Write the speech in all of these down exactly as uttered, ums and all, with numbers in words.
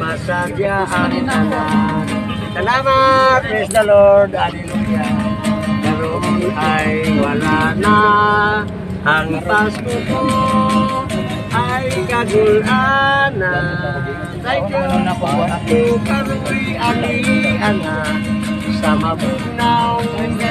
masadya ang tanan. Salamat, praise the Lord, hallelujah. Naroon ay wala na, ang Pasko ko ay kagulan na. Thank you, ako karo'y alian na, sa mabugnaw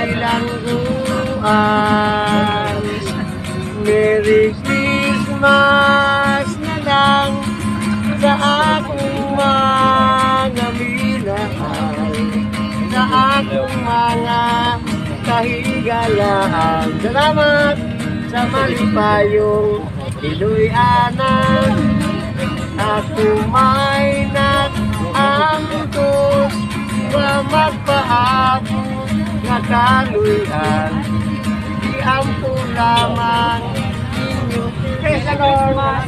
bilangguan. Merry Christmas na lang sa akong mga minahal, sa akong mga kahigalaan. Salamat sa malipayong iloy anak, ako may nag-angkos wa magpaabot nga kaluyan. Di ampo lamang inyo kaysa normas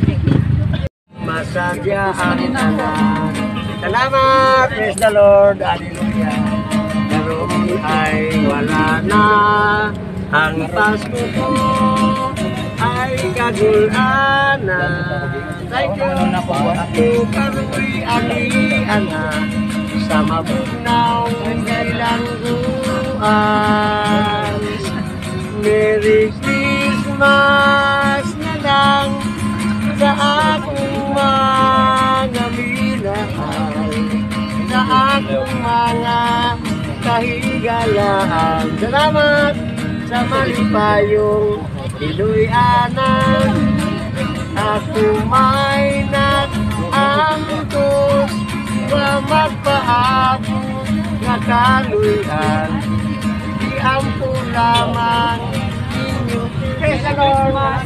masadya ang tanan. Salamat, praise the Lord, hallelujah. Naroon ay wala na, ang Pasko ko ay kagulan na. Thank you, ako karo'y alian na, sa mabugnaw bilangguan. Merry Christmas na lang sa akong mga minahal, sa akong mga kahigalaan. Salamat sa malipayong iloy anak, ako may nag-angkos wa magpaabot nga kaluyan. Di ampo lamang inyo kaysa normas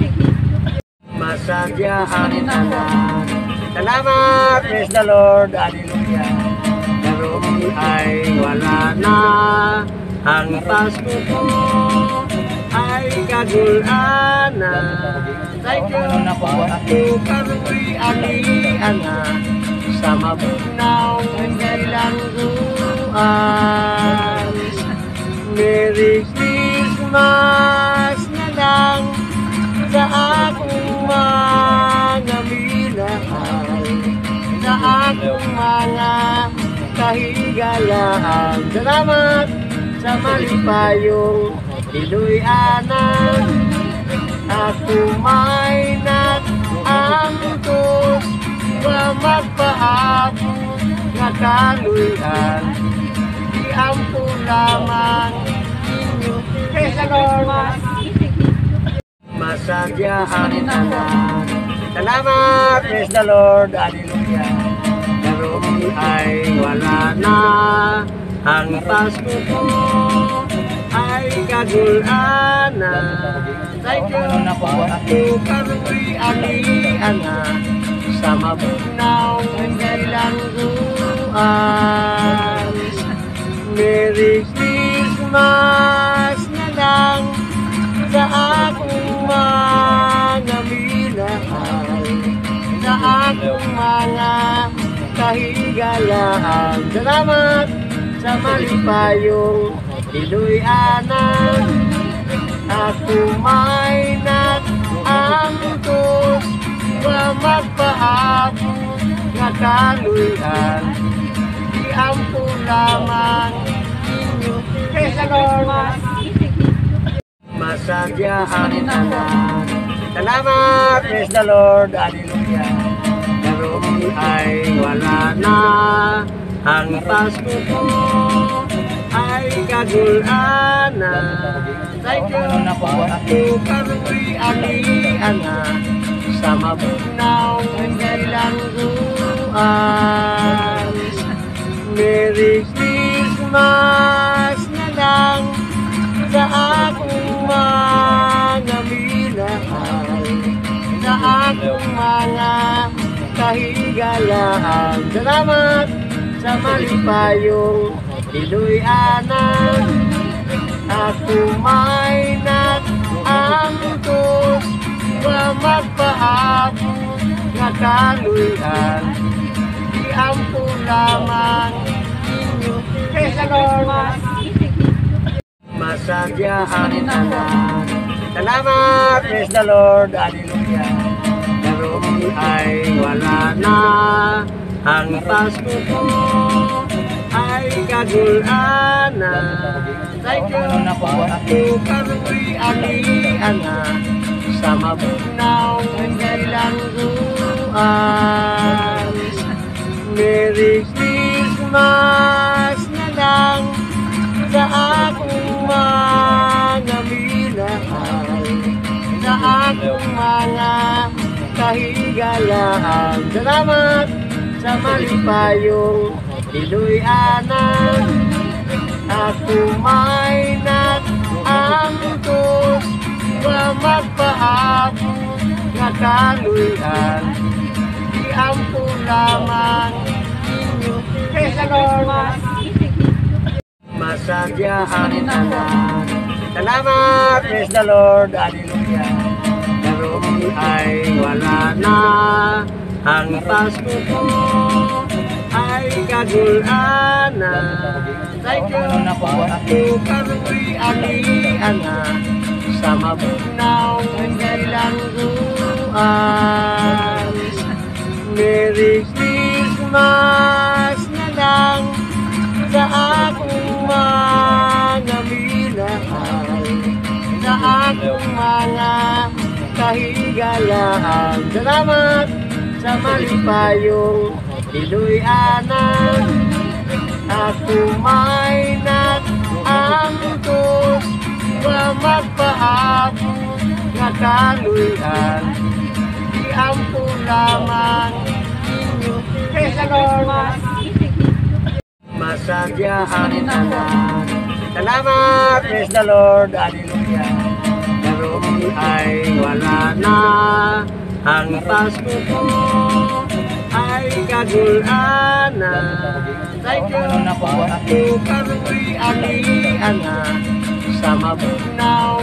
masadya ang tanan. Salamat, praise the Lord, hallelujah. Naroon ay wala na, ang Pasko ko ay kagulan na. Thank you, ako karo'y alian na, sa mabugnaw bilangguan. Merry Christmas na lang sa akong mga minahal, sa akong mga kahigalaan. Salamat sa malipayong iloy anak, ako may nag-angkos wa magpaabot nga kaluyan. Di ampo lamang inyo kaysa normas masadya ang tanan. Salamat, praise the Lord, hallelujah. Naroon ay wala na, ang Pasko ko ay kagulan na. Thank you, ako karo'y alian na, sa mabugnaw bilangguan. Merry Christmas na lang sa akong mga minahal, sa akong mga kahigalaan. Salamat sa malipayong iloy anak, ako may nag-angkos wa magpaabot nga kaluyan. Di ampo lamang inyo kaysa normas masadya ang tanan. Salamat, praise the Lord, hallelujah. Naroon ay wala na, ang Pasko ko ay kagulan na. Thank you, ako karo'y alian na, sa mabugnaw bilangguan. Merry Christmas na lang sa akong mga minahal, sa akong mga kahigalaan. Salamat sa malipayong iloy anak, ako may nag-angkos wa magpaabot nga kaluyan. Di ampo lamang inyo kaysa normas masadya ang tanan. Salamat, praise the Lord, hallelujah. Naroon ay wala na, Ang Pasko ko ay kagulanan. Thank you. Ako karo'y aliana sa mabugnaw bilangguan. Merry Christmas na lang sa akong mga minahal, sa akong mga kahigalaan. Salamat sa malipayong iloy anak. Ako may nag-angkos wa magpaabot nga kaluyan. Di ampo lamang inyo. Praise the Lord. Masadya ang tanan. Salamat. Praise the Lord. Hallelujah. Karoon ay wala na. Ang Pasko ko ay kagulanan. Thank you. Ako karo'y aliana sa mabugnaw bilangguan. Merry Christmas na lang sa akong mga minahal, sa akong mga kahigalaan. Salamat sa malipayong iloy anak. Ako may nag-angkos wa magpaabot nga kaluyan. Di ampo lamang inyo. Praise the Lord. Masadya ang tanan. Salamat. Praise the Lord. Hallelujah. Karoon ay wala na. Ang Pasko ko ay kagulanan. Thank you. Ako karo'y aliana sa mabugnaw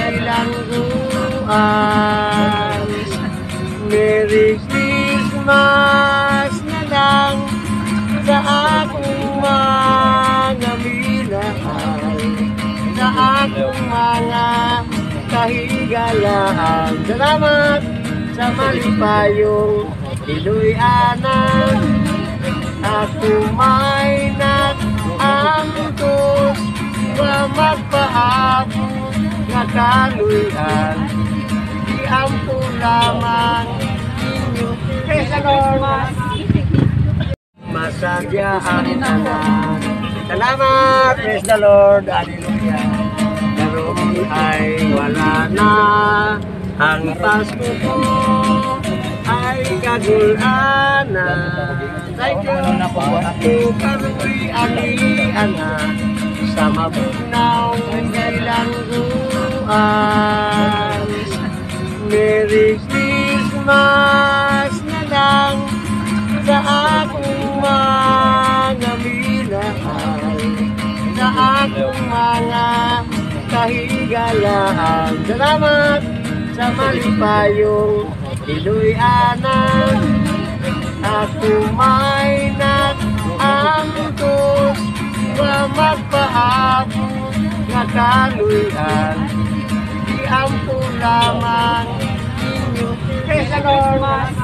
bilangguan. Merry Christmas na lang sa akong mga minahal, sa akong mga kahigalaan. Salamat sa malipayong iloy anak. Ako may nag-angkos wa magpaabot nga kaluyan. Di ampo lamang inyo. Praise the Lord. Masadya ang tanan. Salamat. Praise the Lord. Hallelujah. Karoon ay wala na. Ang Pasko ko ay kagulanan. Thank you. Ako karo'y aliana sa mabugnaw bilangguan. Merry Christmas na lang sa akong mga minahal, sa akong mga kahigalaan. Salamat sa malipayong iloy anak. Ako may nag-angkos wa magpaabot nga kaluyan. Di ampo lamang inyo. Praise the Lord.